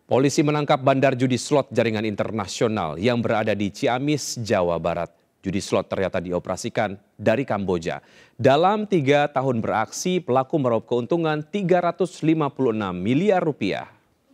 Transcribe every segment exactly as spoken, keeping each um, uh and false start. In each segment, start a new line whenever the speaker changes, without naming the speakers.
Polisi menangkap bandar judi slot jaringan internasional yang berada di Ciamis, Jawa Barat. Judi slot ternyata dioperasikan dari Kamboja. Dalam tiga tahun beraksi, pelaku meraup keuntungan tiga ratus lima puluh enam miliar rupiah.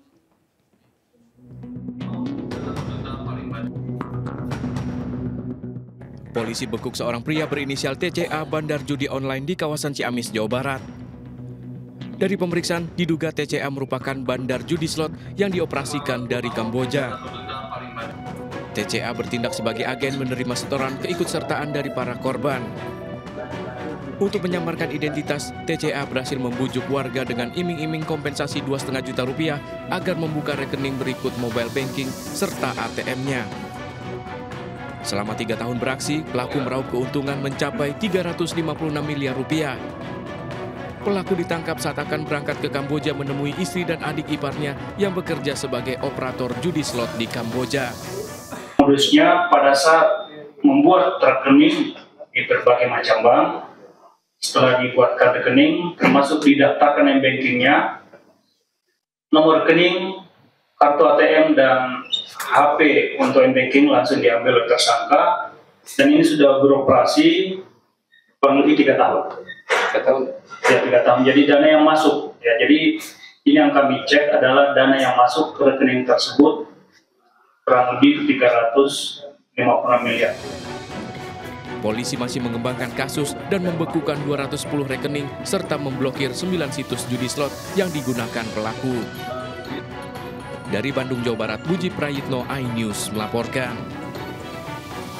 Polisi bekuk seorang pria berinisial T C A bandar judi online di kawasan Ciamis, Jawa Barat. Dari pemeriksaan, diduga T C A merupakan bandar judi slot yang dioperasikan dari Kamboja. T C A bertindak sebagai agen menerima setoran keikutsertaan dari para korban. Untuk menyamarkan identitas, T C A berhasil membujuk warga dengan iming-iming kompensasi dua koma lima juta rupiah agar membuka rekening berikut mobile banking serta A T M-nya. Selama tiga tahun beraksi, pelaku meraup keuntungan mencapai tiga ratus lima puluh enam miliar rupiah. Pelaku ditangkap saat akan berangkat ke Kamboja menemui istri dan adik iparnya yang bekerja sebagai operator judi slot di Kamboja.
Modusnya pada saat membuat rekening di berbagai macam bank, setelah dibuatkan rekening, termasuk didaftarkan m-bankingnya, nomor rekening, kartu A T M, dan H P untuk m-banking langsung diambil oleh tersangka, dan ini sudah beroperasi kurang lebih tiga tahun. Tiga tahun? Ya, tiga tahun. Jadi dana yang masuk, ya, jadi ini yang kami cek adalah dana yang masuk ke rekening tersebut kurang lebih tiga ratus lima puluh enam miliar.
Polisi masih mengembangkan kasus dan membekukan dua ratus sepuluh rekening serta memblokir sembilan situs judi slot yang digunakan pelaku. Dari Bandung, Jawa Barat, Buji Prayitno, iNews melaporkan.